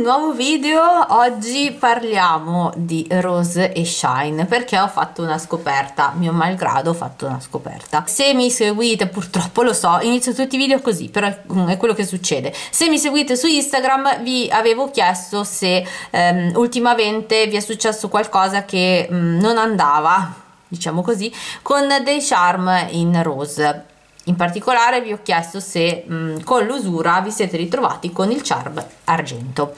nuovo video. Oggi parliamo di Rose e Shine perché ho fatto una scoperta, mio malgrado ho fatto una scoperta. Se mi seguite, purtroppo lo so, inizio tutti i video così, però è quello che succede. Se mi seguite su Instagram vi avevo chiesto se ultimamente vi è successo qualcosa che non andava, diciamo così, con dei charm in rose. In particolare vi ho chiesto se con l'usura vi siete ritrovati con il charm argento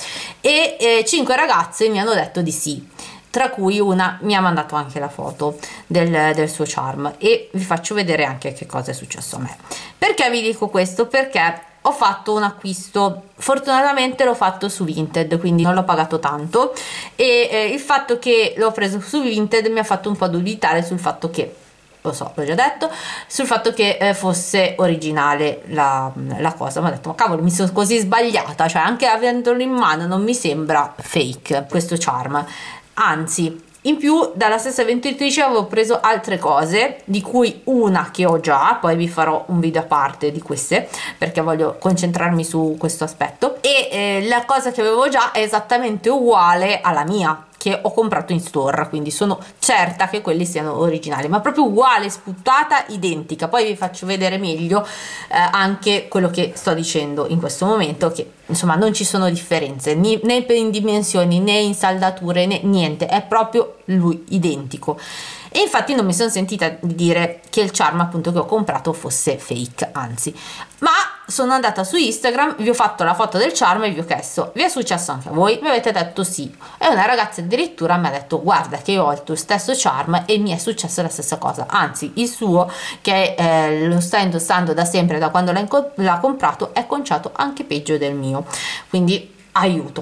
e 5 ragazze mi hanno detto di sì, tra cui una mi ha mandato anche la foto del suo charm e vi faccio vedere anche che cosa è successo a me. Perché vi dico questo? Perché ho fatto un acquisto, fortunatamente l'ho fatto su Vinted, quindi non l'ho pagato tanto e il fatto che l'ho preso su Vinted mi ha fatto un po' dubitare sul fatto che, lo so, l'ho già detto, sul fatto che fosse originale la cosa. Mi ho detto, ma cavolo, mi sono così sbagliata, cioè anche avendolo in mano non mi sembra fake questo charm, anzi. In più dalla stessa venditrice avevo preso altre cose, di cui una che ho già, poi vi farò un video a parte di queste perché voglio concentrarmi su questo aspetto, e la cosa che avevo già è esattamente uguale alla mia che ho comprato in store, quindi sono certa che quelli siano originali, ma proprio uguale, sputata, identica. Poi vi faccio vedere meglio anche quello che sto dicendo in questo momento, che insomma non ci sono differenze né in dimensioni né in saldature né niente, è proprio lui identico. E infatti non mi sono sentita di dire che il charm appunto che ho comprato fosse fake, anzi, ma sono andata su Instagram, vi ho fatto la foto del charm e vi ho chiesto: vi è successo anche a voi? Mi avete detto sì, e una ragazza addirittura mi ha detto: guarda che io ho il tuo stesso charm e mi è successa la stessa cosa, anzi il suo, che lo sta indossando da sempre, da quando l'ha comprato, è conciato anche peggio del mio, quindi aiuto.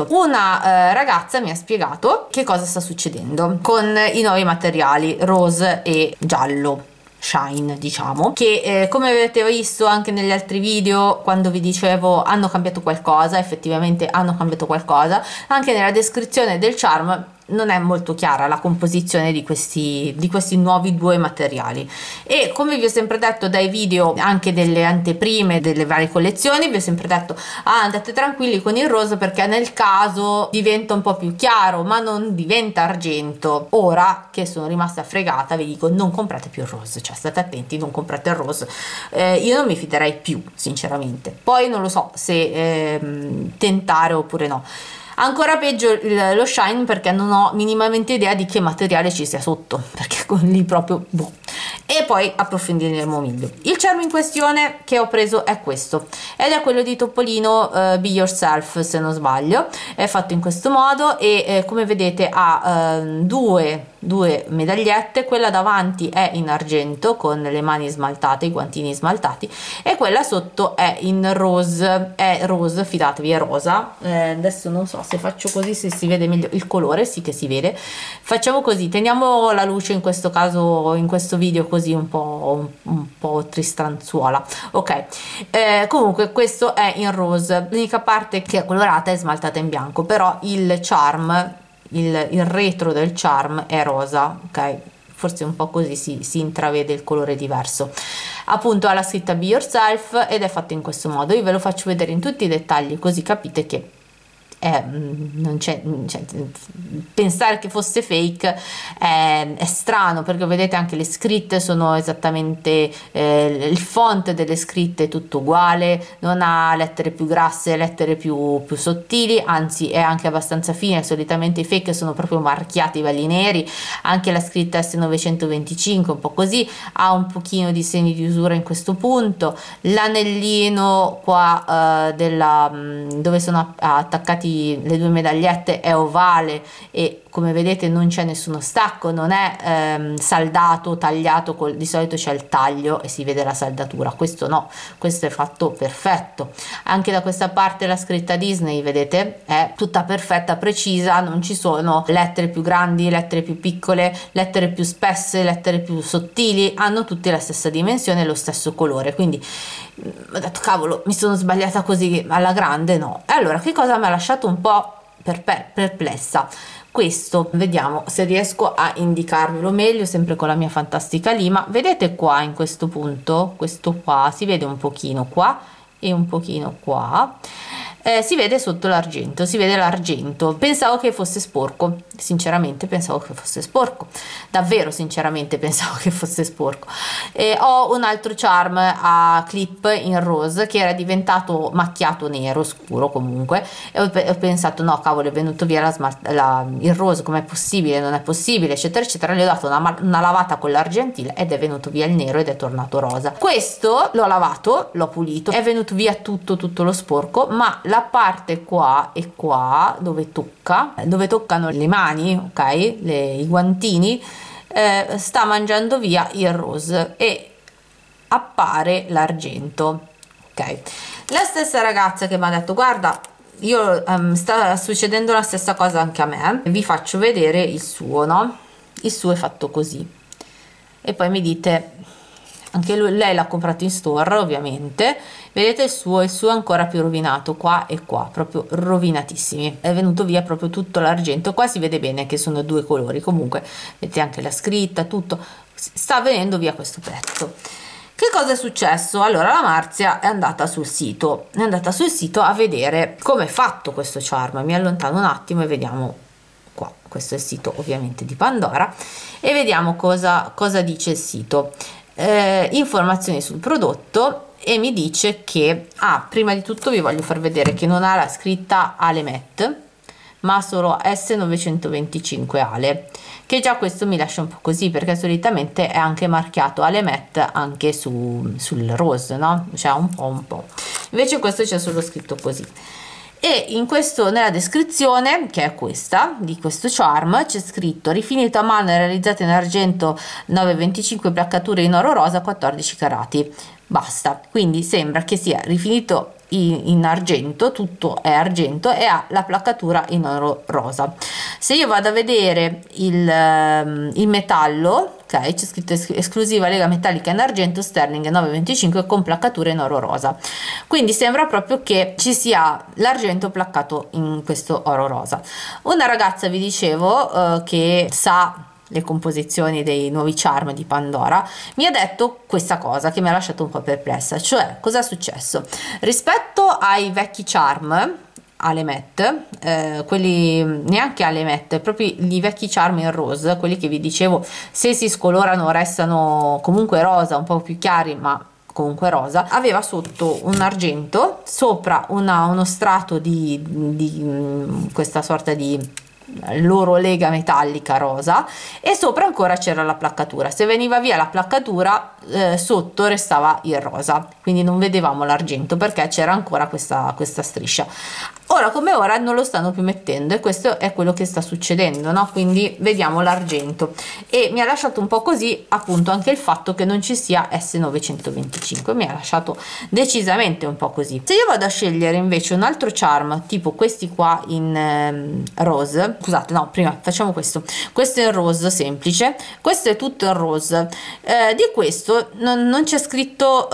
Una ragazza mi ha spiegato che cosa sta succedendo con i nuovi materiali rose e giallo shine, diciamo, che come avete visto anche negli altri video, quando vi dicevo hanno cambiato qualcosa, effettivamente hanno cambiato qualcosa. Anche nella descrizione del charm non è molto chiara la composizione di questi nuovi due materiali, e come vi ho sempre detto dai video anche delle anteprime delle varie collezioni, vi ho sempre detto andate tranquilli con il rosa perché nel caso diventa un po' più chiaro ma non diventa argento. Ora che sono rimasta fregata vi dico: non comprate più il rose, cioè state attenti, non comprate il rose. Io non mi fiderei più sinceramente, poi non lo so se tentare oppure no. Ancora peggio lo shine, perché non ho minimamente idea di che materiale ci sia sotto, perché con lì proprio boh. E poi approfondiremo meglio. Il charm in questione che ho preso è questo, ed è quello di Topolino, Be Yourself se non sbaglio. È fatto in questo modo e come vedete ha due medagliette. Quella davanti è in argento con le mani smaltate, i guantini smaltati, e quella sotto è in rose, fidatevi, è rosa. Adesso non so se faccio così se si vede meglio il colore, sì che si vede. Facciamo così, teniamo la luce in questo caso, in questo video, così un po' tristranzuola, ok. Comunque questo è in rose, l'unica parte che è colorata è smaltata in bianco, però il charm, il retro del charm è rosa, ok, forse un po' così si intravede il colore diverso. Appunto ha la scritta Be Yourself ed è fatto in questo modo. Io ve lo faccio vedere in tutti i dettagli così capite che non c'è, pensare che fosse fake è strano, perché vedete anche le scritte sono esattamente il font delle scritte è tutto uguale, non ha lettere più grasse, lettere più sottili, anzi è anche abbastanza fine. Solitamente i fake sono proprio marchiati belli neri. Anche la scritta S925 un po' così, ha un pochino di segni di usura in questo punto. L'anellino qua dove sono attaccati le due medagliette è ovale e come vedete non c'è nessuno stacco, non è saldato, tagliato, di solito c'è il taglio e si vede la saldatura, questo no, questo è fatto perfetto. Anche da questa parte la scritta Disney, vedete, è tutta perfetta, precisa, non ci sono lettere più grandi, lettere più piccole, lettere più spesse, lettere più sottili, hanno tutte la stessa dimensione e lo stesso colore, quindi ho detto cavolo, mi sono sbagliata così alla grande, no. E allora che cosa mi ha lasciato un po' perplessa? Questo, vediamo se riesco a indicarvelo meglio, sempre con la mia fantastica lima. Vedete qua in questo punto, questo qua si vede un pochino qua e un pochino qua. si vede sotto l'argento, si vede l'argento. Pensavo che fosse sporco, sinceramente pensavo che fosse sporco, davvero sinceramente pensavo che fosse sporco. Ho un altro charm a clip in rose che era diventato macchiato nero scuro comunque, e ho pensato no cavolo, è venuto via il rose, com'è possibile, non è possibile, eccetera eccetera. Gli ho dato una lavata con l'argentile ed è venuto via il nero ed è tornato rosa. Questo l'ho lavato, l'ho pulito, è venuto via tutto lo sporco, ma la parte qua e qua dove toccano le mani, ok, i guantini, sta mangiando via il rose e appare l'argento. Ok, la stessa ragazza che mi ha detto guarda, io sta succedendo la stessa cosa anche a me, vi faccio vedere il suo, no? Il suo è fatto così e poi mi dite, anche lei l'ha comprato in store ovviamente, vedete il suo è ancora più rovinato qua e qua, proprio rovinatissimi, è venuto via proprio tutto l'argento. Qua si vede bene che sono due colori, comunque vedete anche la scritta, tutto sta venendo via questo pezzo. Che cosa è successo? Allora la Marzia è andata sul sito a vedere come è fatto questo charm. Mi allontano un attimo e vediamo qua, questo è il sito ovviamente di Pandora, e vediamo cosa dice il sito. Informazioni sul prodotto, e mi dice che prima di tutto vi voglio far vedere che non ha la scritta Alemet ma solo S925 Ale, che già questo mi lascia un po' così, perché solitamente è anche marchiato Alemet anche sul rose, no? Cioè un po', invece questo c'è solo scritto così. E nella descrizione, che è questa di questo charm, c'è scritto rifinito a mano e realizzato in argento 925, placcature in oro rosa 14 carati, basta. Quindi sembra che sia rifinito in argento, tutto è argento e ha la placcatura in oro rosa. Se io vado a vedere il metallo, ok, c'è scritto esclusiva lega metallica in argento Sterling 925 con placcatura in oro rosa, quindi sembra proprio che ci sia l'argento placcato in questo oro rosa. Una ragazza, vi dicevo, che sa le composizioni dei nuovi charm di Pandora, mi ha detto questa cosa che mi ha lasciato un po' perplessa, cioè cosa è successo rispetto ai vecchi charm Alemet, quelli neanche Alemet, proprio i vecchi charm in rose, quelli che vi dicevo se si scolorano restano comunque rosa, un po' più chiari ma comunque rosa, aveva sotto un argento, sopra uno strato di questa sorta di loro lega metallica rosa, e sopra ancora c'era la placcatura. Se veniva via la placcatura, sotto restava il rosa, quindi non vedevamo l'argento perché c'era ancora questa striscia. Ora come ora non lo stanno più mettendo e questo è quello che sta succedendo, no? Quindi vediamo l'argento, e mi ha lasciato un po' così appunto anche il fatto che non ci sia S925, mi ha lasciato decisamente un po' così. Se io vado a scegliere invece un altro charm tipo questi qua in rose, scusate, no, prima facciamo questo è in rose semplice, questo è tutto in rose, di questo non c'è scritto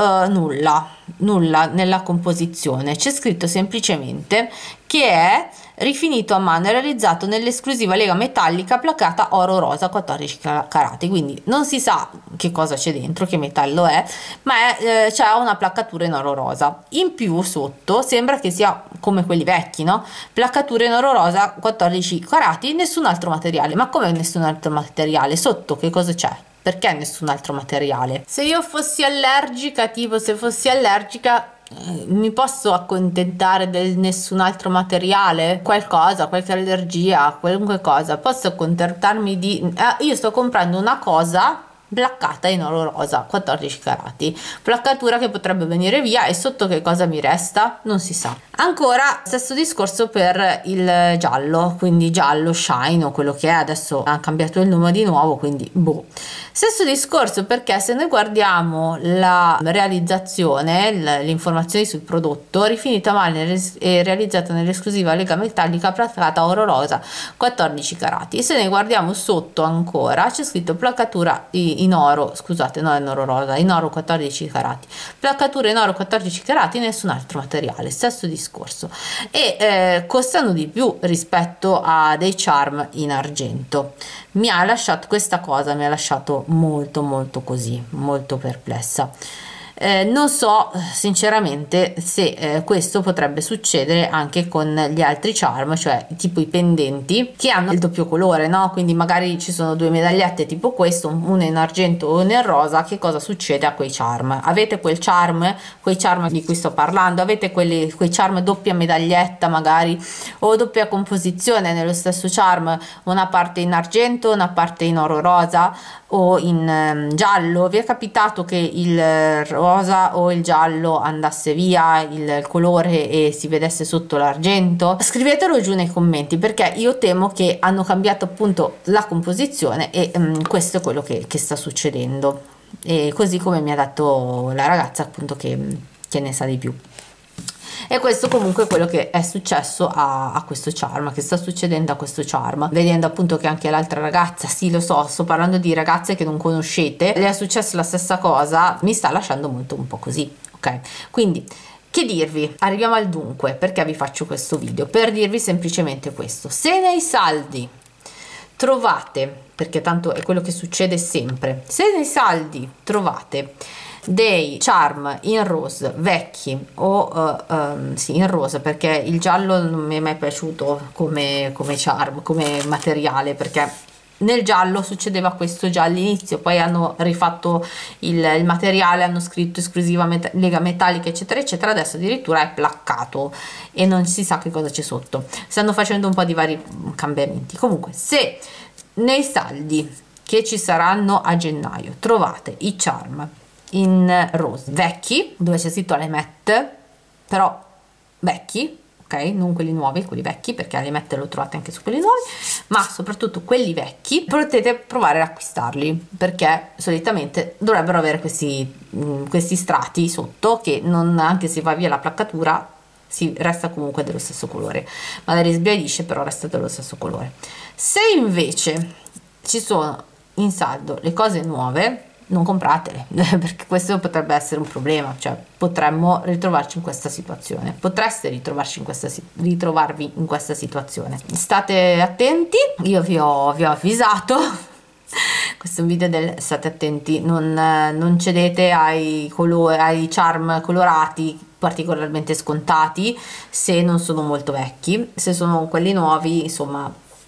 nulla nella composizione, c'è scritto semplicemente che è rifinito a mano e realizzato nell'esclusiva lega metallica placcata oro rosa 14 carati, quindi non si sa che cosa c'è dentro, che metallo è, ma c'è una placcatura in oro rosa. In più sotto sembra che sia come quelli vecchi, no? Placcatura in oro rosa 14 carati, nessun altro materiale. Ma come nessun altro materiale? Sotto che cosa c'è? Perché nessun altro materiale? Se io fossi allergica, tipo se fossi allergica, mi posso accontentare del nessun altro materiale? Qualcosa, qualche allergia, qualunque cosa, posso accontentarmi di io sto comprando una cosa placcata in oro rosa 14 carati, placcatura che potrebbe venire via, e sotto che cosa mi resta? Non si sa. Ancora stesso discorso per il giallo, quindi giallo shine o quello che è, adesso ha cambiato il nome di nuovo, quindi boh. Stesso discorso, perché se noi guardiamo la realizzazione, le informazioni sul prodotto, rifinita male e realizzata nell'esclusiva lega metallica placcata oro rosa 14 carati, e se ne guardiamo sotto ancora c'è scritto placcatura in oro, scusate, no, in oro rosa, in oro 14 carati, placcatura in oro 14 carati, nessun altro materiale, stesso discorso, e costano di più rispetto a dei charm in argento. Mi ha lasciato questa cosa, mi ha lasciato molto così, molto perplessa. Non so sinceramente se questo potrebbe succedere anche con gli altri charm, cioè tipo i pendenti che hanno il doppio colore, no? Quindi magari ci sono due medagliette tipo questo, una in argento o una in rosa. Che cosa succede a quei charm? Avete quei charm di cui sto parlando? Avete quei charm doppia medaglietta magari, o doppia composizione nello stesso charm, una parte in argento, una parte in oro rosa o in giallo? Vi è capitato che il rosa o il giallo andasse via il colore e si vedesse sotto l'argento? Scrivetelo giù nei commenti, perché io temo che hanno cambiato appunto la composizione e questo è quello che sta succedendo, e così come mi ha detto la ragazza appunto che ne sa di più. E questo comunque è quello che è successo a questo charm, che sta succedendo a questo charm, vedendo appunto che anche l'altra ragazza, sì lo so, sto parlando di ragazze che non conoscete, le è successo la stessa cosa, mi sta lasciando molto un po' così, ok? Quindi che dirvi? Arriviamo al dunque. Perché vi faccio questo video? Per dirvi semplicemente questo: se nei saldi trovate, perché tanto è quello che succede sempre, se nei saldi trovate dei charm in rose vecchi o sì, in rose, perché il giallo non mi è mai piaciuto come charm, come materiale, perché nel giallo succedeva questo già all'inizio, poi hanno rifatto il materiale, hanno scritto esclusiva lega metallica eccetera eccetera, adesso addirittura è placcato e non si sa che cosa c'è sotto, stanno facendo un po' di vari cambiamenti. Comunque, se nei saldi che ci saranno a gennaio trovate i charm in rose vecchi, dove c'è scritto Element, però vecchi, ok, non quelli nuovi, quelli vecchi, perché Element lo trovate anche su quelli nuovi, ma soprattutto quelli vecchi potete provare ad acquistarli, perché solitamente dovrebbero avere questi strati sotto che non, anche se va via la placcatura, si resta comunque dello stesso colore, magari sbiadisce però resta dello stesso colore. Se invece ci sono in saldo le cose nuove, non compratele, perché questo potrebbe essere un problema, cioè potremmo ritrovarci in questa situazione, potreste ritrovarvi in questa situazione. State attenti, io vi ho avvisato. Questo è un video del state attenti, non cedete ai charm colorati particolarmente scontati se non sono molto vecchi. Se sono quelli nuovi, insomma,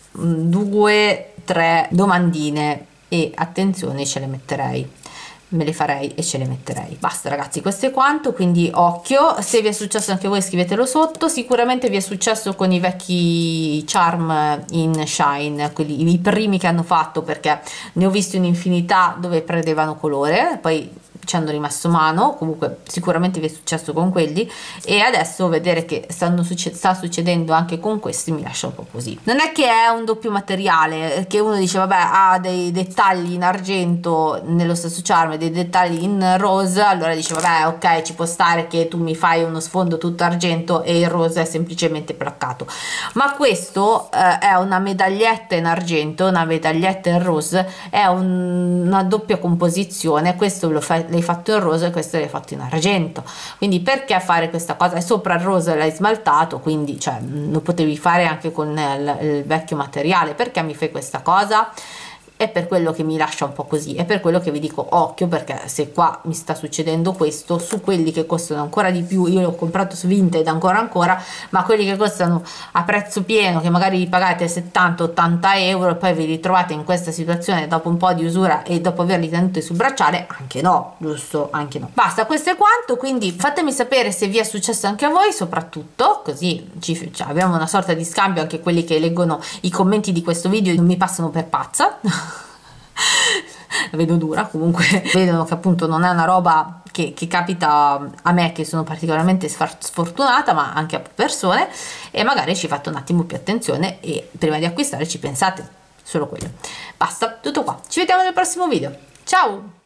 2-3 domandine e attenzione, ce le metterei, me le farei e ce le metterei. Basta ragazzi, questo è quanto, quindi occhio. Se vi è successo anche a voi scrivetelo sotto. Sicuramente vi è successo con i vecchi charm in shine, quelli, i primi che hanno fatto, perché ne ho visti un'infinità dove prendevano colore, poi ci hanno rimesso mano. Comunque sicuramente vi è successo con quelli, e adesso vedere che sta succedendo anche con questi mi lascia un po' così. Non è che è un doppio materiale, che uno dice vabbè ha dei dettagli in argento nello stesso charm e dei dettagli in rose, allora dice vabbè ok, ci può stare che tu mi fai uno sfondo tutto argento e il rose è semplicemente placcato, ma questo è una medaglietta in argento, una medaglietta in rose, è una doppia composizione. Questo l'hai fatto in rosa e questo l'hai fatto in argento, quindi perché fare questa cosa? E sopra il rosa l'hai smaltato, quindi cioè lo potevi fare anche con il vecchio materiale. Perché mi fai questa cosa? È per quello che mi lascia un po' così, è per quello che vi dico occhio, perché se qua mi sta succedendo questo su quelli che costano ancora di più, io l'ho comprato su Vinted ancora, ma quelli che costano a prezzo pieno, che magari li pagate 70-80 euro e poi vi ritrovate in questa situazione dopo un po' di usura e dopo averli tenuti sul bracciale, anche no, giusto? Anche no. Basta, questo è quanto, quindi fatemi sapere se vi è successo anche a voi, soprattutto così abbiamo una sorta di scambio, anche quelli che leggono i commenti di questo video non mi passano per pazza. La vedo dura, comunque vedono che appunto non è una roba che capita a me, che sono particolarmente sfortunata, ma anche a persone, e magari ci fate un attimo più attenzione e prima di acquistare ci pensate, solo quello. Basta, tutto qua, ci vediamo nel prossimo video, ciao!